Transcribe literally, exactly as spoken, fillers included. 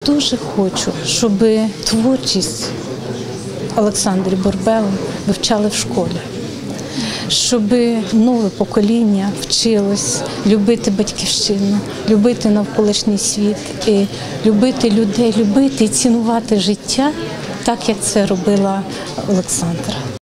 Дуже хочу, щоб творчість Олександри Борбели вивчали в школі, щоб нове покоління вчилось любити батьківщину, любити навколишній світ, і любити людей, любити і цінувати життя так, як це робила Олександра.